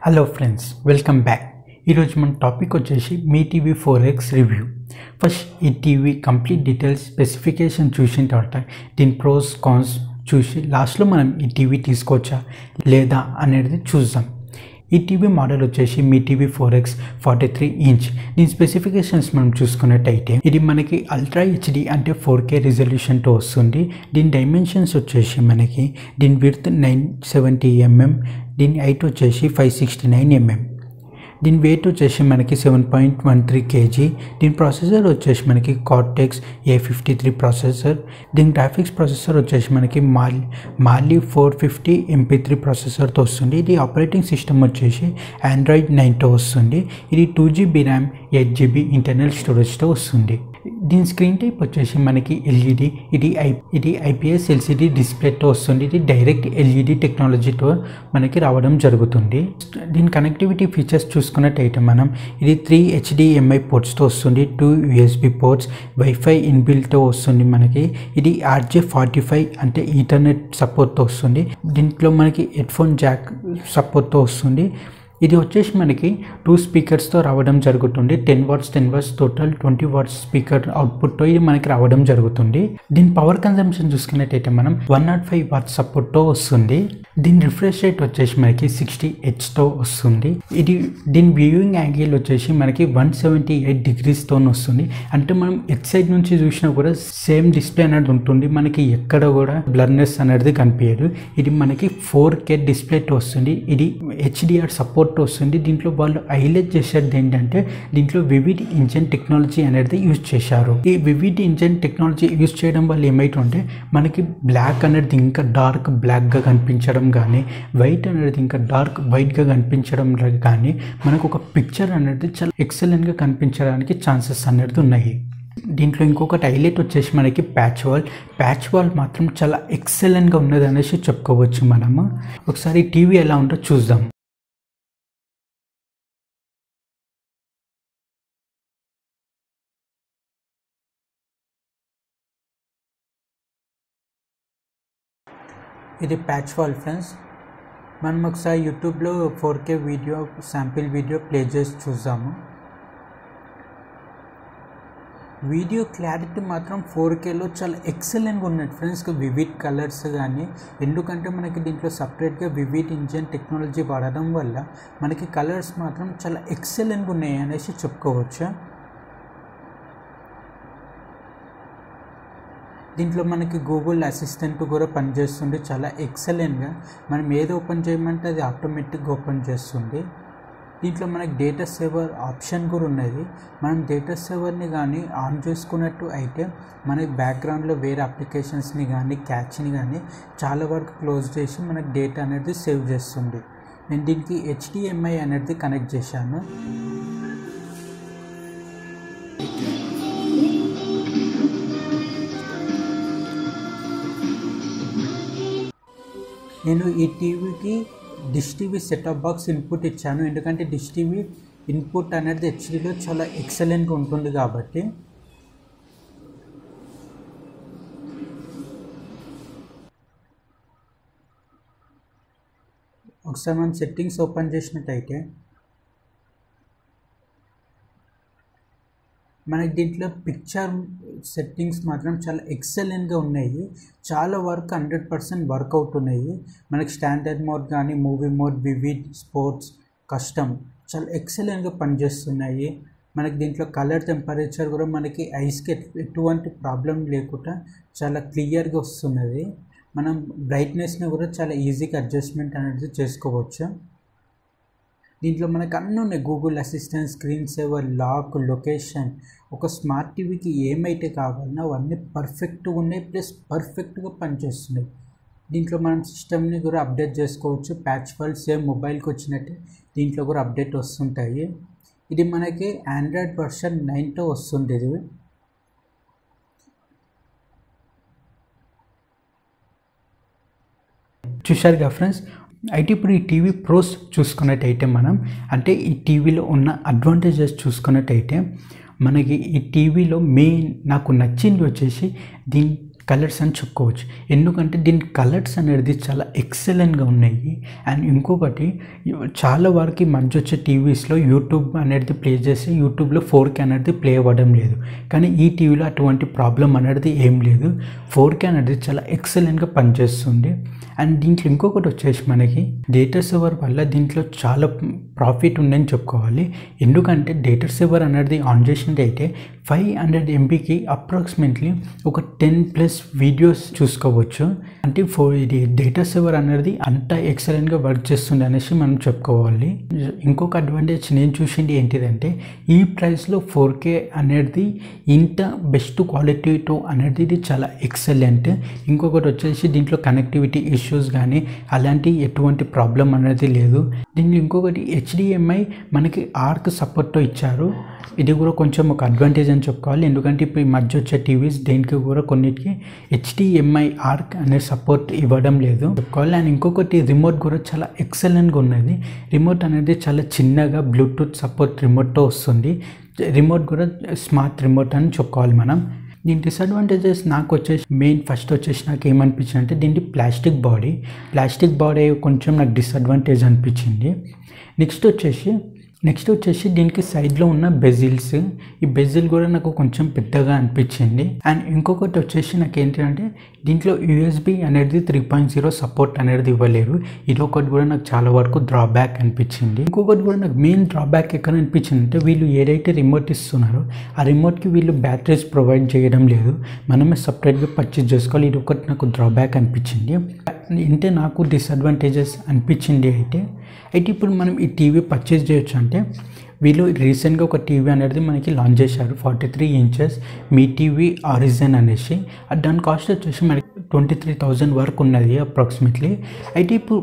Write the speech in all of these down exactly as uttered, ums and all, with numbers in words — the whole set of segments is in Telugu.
Hello friends, welcome back. ఈరోజు మన టాపిక్ వచ్చేసి Mi TV four X review. First ఈ టీవీ కంప్లీట్ డీటెయిల్స్ స్పెసిఫికేషన్ చూసిన తర్వాత దీని ప్రోస్ కాన్స్ చూసి లాస్ట్లో మనం ఈ టీవీ తీసుకోవచ్చా లేదా అనేది చూద్దాం. ఈ టీవీ మోడల్ వచ్చేసి Mi TV four X forty three inch. దీని స్పెసిఫికేషన్స్ మనం చూసుకున్నట్టయితే ఇది మనకి అల్ట్రా హెచ్డి అంటే ఫోర్ కే రిజల్యూషన్తో వస్తుంది. దీని డైమెన్షన్స్ వచ్చేసి మనకి దీని విడ్త్ నైన్ సెవెంటీ ఎంఎం, దీని హైట్ వచ్చేసి ఫైవ్ సిక్స్టీ నైన్ ఎంఎం, దీని వెయిట్ వచ్చేసి మనకి seven point one three kg. దీని ప్రాసెసర్ వచ్చేసి మనకి cortex A fifty three processor. దీని గ్రాఫిక్స్ ప్రాసెసర్ వచ్చేసి మనకి mal Mali four fifty MP three ప్రాసెసర్తో వస్తుంది. ఇది ఆపరేటింగ్ సిస్టమ్ వచ్చేసి ఆండ్రాయిడ్ నైన్తో వస్తుంది. ఇది two GB RAM, eight GB internal స్టోరేజ్తో వస్తుంది. దీని స్క్రీన్ టైప్ వచ్చేసి మనకి ఎల్ఈడి. ఇది ఐ ఇది ఐపీఎస్ ఎల్సిడి డిస్ప్లేతో వస్తుంది. ఇది డైరెక్ట్ ఎల్ఈడి టెక్నాలజీతో మనకి రావడం జరుగుతుంది. దీని కనెక్టివిటీ ఫీచర్స్ చూసుకున్నట్టయితే మనం ఇది త్రీ హెచ్డిఎంఐ పోర్ట్స్తో వస్తుంది, టూ యూఎస్బి పోర్ట్స్, వైఫై ఇన్బిల్ట్తో వస్తుంది. మనకి ఇది ఆర్జే ఫార్టీ ఫైవ్ అంటే ఈథర్నెట్ సపోర్ట్తో వస్తుంది. దీంట్లో మనకి హెడ్ఫోన్ జాక్ సపోర్ట్తో వస్తుంది. ఇది వచ్చేసి మనకి టూ స్పీకర్స్తో రావడం జరుగుతుంది. Ten watts ten watts total twenty watts speaker అవుట్పుట్తో ఇది మనకి రావడం జరుగుతుంది. దీని పవర్ కన్జంప్షన్ చూసుకున్నట్టయితే మనం వన్ నాట్ ఫైవ్ వాట్స్ సపోర్ట్తో వస్తుంది. దీని రిఫ్రెష్ రేట్ వచ్చేసి మనకి సిక్స్టీ హెచ్తో వస్తుంది. ఇది దీని వ్యూయింగ్ యాంగిల్ వచ్చేసి మనకి వన్ సెవెంటీ ఎయిట్ డిగ్రీస్తో వస్తుంది. అంటే మనం ఎట్ సైడ్ నుంచి చూసినా కూడా సేమ్ డిస్ప్లే అనేది ఉంటుంది. మనకి ఎక్కడ కూడా బ్లర్నెస్ అనేది కనిపించదు. ఇది మనకి ఫోర్ కే డిస్ప్లేతో వస్తుంది. ఇది హెచ్డిఆర్ సపోర్ట్ వస్తుంది. దీంట్లో వాళ్ళు హైలైట్ చేసేది ఏంటంటే దీంట్లో వివిడ్ ఇంజన్ టెక్నాలజీ అనేది యూజ్ చేశారు. ఈ వివిడ్ ఇంజన్ టెక్నాలజీ యూజ్ చేయడం వల్ల ఏమైతుంటే మనకి బ్లాక్ అనేది ఇంకా డార్క్ బ్లాక్గా కనిపించడం కానీ, వైట్ అనేది ఇంకా డార్క్ వైట్గా కనిపించడం కానీ మనకు ఒక పిక్చర్ అనేది చాలా ఎక్సలెంట్గా కనిపించడానికి ఛాన్సెస్ అనేది ఉన్నాయి. దీంట్లో ఇంకొకటి హైలైట్ వచ్చేసి మనకి ప్యాచ్ వాల్. ప్యాచ్ వాల్ మాత్రం చాలా ఎక్సలెంట్గా ఉన్నది అనేసి చెప్పుకోవచ్చు. మనము ఒకసారి టీవీ ఎలా ఉందో చూద్దాం. ఇది ప్యాచ్ వాల్ ఫ్రెండ్స్. మనం ఒకసారి యూట్యూబ్లో four K video sample video play చేసి చూద్దాము. వీడియో క్లారిటీ మాత్రం ఫోర్ కేలో చాలా ఎక్సలెంట్గా ఉన్నది ఫ్రెండ్స్. వివిడ్ కలర్స్ కానీ, ఎందుకంటే మనకి దీంట్లో సపరేట్గా వివిడ్ ఇంజన్ టెక్నాలజీ వాడడం వల్ల మనకి కలర్స్ మాత్రం చాలా ఎక్సలెంట్గా ఉన్నాయి అనేసి చెప్పుకోవచ్చు. దీంట్లో మనకి గూగుల్ అసిస్టెంట్ కూడా పనిచేస్తుంది చాలా ఎక్సలెంట్గా. మనం ఏది ఓపెన్ చేయమంటే అది ఆటోమేటిక్గా ఓపెన్ చేస్తుంది. దీంట్లో మనకి డేటా సేవర్ ఆప్షన్ కూడా ఉన్నది. మనం డేటా సేవర్ని కానీ ఆన్ చేసుకున్నట్టు అయితే మనకి బ్యాక్గ్రౌండ్లో వేరే అప్లికేషన్స్ని కానీ క్యాచ్ని కానీ చాలా వరకు క్లోజ్ చేసి మనకి డేటా అనేది సేవ్ చేస్తుంది. నేను దీనికి హెచ్డిఎంఐ అనేది కనెక్ట్ చేశాను. నేను ఈ టీవీకి dish TV setup box input ఇచ్చాను, ఎందుకంటే డిష్ టీవీ ఇన్పుట్ అనేది హెచ్డీలో చాలా ఎక్సలెంట్గా ఉంటుంది కాబట్టి. ఒకసారి మనం సెట్టింగ్స్ ఓపెన్ చేసినట్టయితే మనకి దీంట్లో పిక్చర్ సెట్టింగ్స్ మాత్రం చాలా ఎక్సలెంట్గా ఉన్నాయి. చాలా వరకు హండ్రెడ్ పర్సెంట్ వర్క్ అవుతున్నాయి. మనకి స్టాండర్డ్ మోడ్ కానీ, movie mode, vivid, sports, custom చాలా ఎక్సలెంట్గా పనిచేస్తున్నాయి. మనకి దీంట్లో కలర్ టెంపరేచర్ కూడా మనకి ఐస్కి ఎటువంటి ప్రాబ్లం లేకుండా చాలా క్లియర్గా వస్తున్నది. మనం బ్రైట్నెస్ని కూడా చాలా ఈజీగా అడ్జస్ట్మెంట్ అనేది చేసుకోవచ్చు. దీంట్లో మనకు అన్నీ ఉన్నాయి. Google assistant, screen saver, lock, location. ఒక స్మార్ట్ టీవీకి ఏమైతే కావాలన్నా అవన్నీ పర్ఫెక్ట్గా ఉన్నాయి, ప్లస్ పర్ఫెక్ట్గా పనిచేస్తున్నాయి. దీంట్లో మనం సిస్టమ్ని కూడా అప్డేట్ చేసుకోవచ్చు. ప్యాచ్ వాల్ సేమ్ మొబైల్కి వచ్చినట్టే దీంట్లో కూడా అప్డేట్ వస్తుంటాయి. ఇది మనకి ఆండ్రాయిడ్ వర్షన్ నైన్తో వస్తుంది. ఇది చూశారుగా ఫ్రెండ్స్. అయితే ఇప్పుడు ఈ టీవీ ప్రోస్ చూసుకున్నట్టయితే మనం అంటే ఈ టీవీలో ఉన్న అడ్వాంటేజెస్ చూసుకున్నట్టయితే మనకి ఈ టీవీలో మెయిన్ నాకు నచ్చింది వచ్చేసి దీని కలర్స్ అని చెప్పుకోవచ్చు. ఎందుకంటే దీని కలర్స్ అనేది చాలా ఎక్సలెంట్గా ఉన్నాయి. అండ్ ఇంకొకటి చాలా వరకు మంచి వచ్చే టీవీస్లో యూట్యూబ్ అనేది ప్లే చేస్తే యూట్యూబ్లో ఫోర్ కే అనేది ప్లే అవ్వడం లేదు. కానీ ఈ టీవీలో అటువంటి ప్రాబ్లం అనేది ఏం లేదు. ఫోర్ కే అనేది చాలా ఎక్సలెంట్గా పనిచేస్తుంది. అండ్ దీంట్లో ఇంకొకటి వచ్చేసి మనకి డేటా సేవర్ వల్ల దీంట్లో చాలా ప్రాఫిట్ ఉందని చెప్పుకోవాలి. ఎందుకంటే డేటా సేవర్ అనేది ఆన్ చేసినట్టయితే ఫైవ్ హండ్రెడ్ ఎంబీకి అప్రాక్సిమేట్లీ ఒక టెన్ ప్లస్ వీడియోస్ చూసుకోవచ్చు. అంటే ఫోర్ ఇది డేటా సేవర్ అనేది అంత ఎక్సలెంట్గా వర్క్ చేస్తుంది అనేసి మనం చెప్పుకోవాలి. ఇంకొక అడ్వాంటేజ్ నేను చూసింది ఏంటిదంటే ఈ ప్రైస్లో ఫోర్ కే అనేది ఇంత బెస్ట్ క్వాలిటీతో అనేది ఇది చాలా ఎక్సలెంట్. ఇంకొకటి వచ్చేసి దీంట్లో కనెక్టివిటీ ఇష్యూస్ కానీ అలాంటి ఎటువంటి ప్రాబ్లం అనేది లేదు. దీంట్లో ఇంకొకటి హెచ్డిఎంఐ మనకి ఆర్క్ సపోర్ట్తో ఇచ్చారు. ఇది కూడా కొంచెం ఒక అడ్వాంటేజ్ అని చెప్పుకోవాలి. ఎందుకంటే ఇప్పుడు ఈ మధ్య వచ్చే టీవీస్ దేనికి కూడా కొన్నిటికి హెచ్డిఎంఐ ఆర్క్ అనే సపోర్ట్ ఇవ్వడం లేదు చెప్పుకోవాలి. అండ్ ఇంకొకటి రిమోట్ కూడా చాలా ఎక్సలెంట్గా ఉన్నది. రిమోట్ అనేది చాలా చిన్నగా బ్లూటూత్ సపోర్ట్ రిమోట్తో వస్తుంది. రిమోట్ కూడా స్మార్ట్ రిమోట్ అని చెప్పుకోవాలి మనం. దీని డిసడ్వాంటేజెస్ నాకు వచ్చేసి మెయిన్ ఫస్ట్ వచ్చేసి నాకు ఏమనిపించింది అంటే దీనికి ప్లాస్టిక్ బాడీ ప్లాస్టిక్ బాడీ కొంచెం నాకు డిసడ్వాంటేజ్ అనిపించింది. నెక్స్ట్ వచ్చేసి నెక్స్ట్ వచ్చేసి దీనికి సైడ్లో ఉన్న బెజిల్స్ ఈ బెజిల్ కూడా నాకు కొంచెం పెద్దగా అనిపించింది. అండ్ ఇంకొకటి వచ్చేసి నాకు ఏంటంటే దీంట్లో యూఎస్బి అనేది త్రీ పాయింట్ జీరో సపోర్ట్ అనేది ఇవ్వలేరు. ఇది ఒకటి కూడా నాకు చాలా వరకు డ్రాబ్యాక్ అనిపించింది. ఇంకొకటి కూడా నాకు మెయిన్ డ్రాబ్యాక్ ఎక్కడ అనిపించింది అంటే వీళ్ళు ఏదైతే రిమోట్ ఇస్తున్నారో ఆ రిమోట్కి వీళ్ళు బ్యాటరీస్ ప్రొవైడ్ చేయడం లేదు. మనమే సపరేట్గా పర్చేజ్ చేసుకోవాలి. ఇది ఒకటి నాకు డ్రాబ్యాక్ అనిపించింది. అంటే నాకు డిసడ్వాంటేజెస్ అనిపించింది అయితే అయితే ఇప్పుడు మనం ఈ టీవీ పర్చేజ్ చేయొచ్చు అంటే వీళ్ళు రీసెంట్గా ఒక టీవీ అనేది మనకి లాంచ్ చేశారు. Forty three inches Mi TV origin అనేసి. దాని కాస్ట్ వచ్చేసి మనకి ట్వంటీ త్రీ థౌజండ్ వరకు ఉన్నది అప్రాక్సిమేట్లీ. అయితే ఇప్పుడు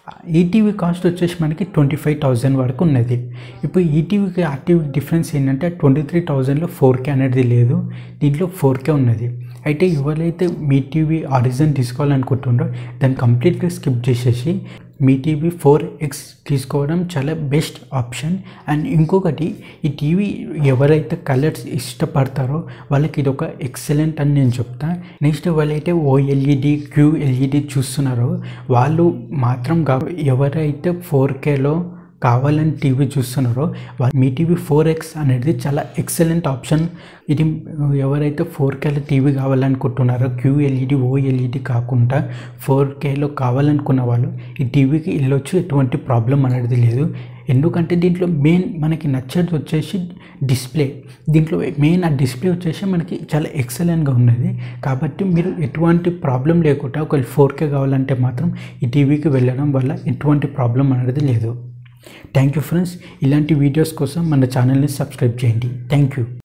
ఈ టీవీ కాస్ట్ వచ్చేసి మనకి ట్వంటీ ఫైవ్ థౌజండ్ వరకు ఉన్నది. ఇప్పుడు ఈ టీవీకి ఆ టీవీకి డిఫరెన్స్ ఏంటంటే ట్వంటీ త్రీ థౌజండ్లో ఫోర్ కే అనేది లేదు, దీంట్లో ఫోర్ కే ఉన్నది. అయితే ఎవరైతే మీ టీవీ ఆరిజిన్ తీసుకోవాలనుకుంటుండో దాన్ని కంప్లీట్గా స్కిప్ చేసేసి మీ టీవీ ఫోర్ ఎక్స్ తీసుకోవడం చాలా బెస్ట్ ఆప్షన్. అండ్ ఇంకొకటి ఈ టీవీ ఎవరైతే కలర్స్ ఇష్టపడతారో వాళ్ళకి ఇది ఒక ఎక్సలెంట్ అని నేను చెప్తాను. నెక్స్ట్ ఎవరైతే ఓఎల్ఈడి క్యూఎల్ఈడి చూస్తున్నారో వాళ్ళు మాత్రం ఎవరైతే ఫోర్ కేలో కావాలని టీవీ చూస్తున్నారో వాళ్ళు మీ టీవీ ఫోర్ ఎక్స్ అనేది చాలా ఎక్సలెంట్ ఆప్షన్. ఇది ఎవరైతే ఫోర్ కేలో టీవీ కావాలనుకుంటున్నారో క్యూఎల్ఈడి ఓఎల్ఈడి కాకుండా ఫోర్ కేలో కావాలనుకున్న వాళ్ళు ఈ టీవీకి వెళ్ళొచ్చు, ఎటువంటి ప్రాబ్లం అనేది లేదు. ఎందుకంటే దీంట్లో మెయిన్ మనకి నచ్చేది వచ్చేసి డిస్ప్లే. దీంట్లో మెయిన్ ఆ డిస్ప్లే వచ్చేసి మనకి చాలా ఎక్సలెంట్గా ఉన్నది. కాబట్టి మీరు ఎటువంటి ప్రాబ్లం లేకుండా ఒకవేళ ఫోర్ కే కావాలంటే మాత్రం ఈ టీవీకి వెళ్ళడం వల్ల ఎటువంటి ప్రాబ్లం అనేది లేదు. Thank you friends. ఇలాంటి వీడియోస్ కోసం మన ఛానల్ని సబ్స్క్రైబ్ చేయండి. Thank you.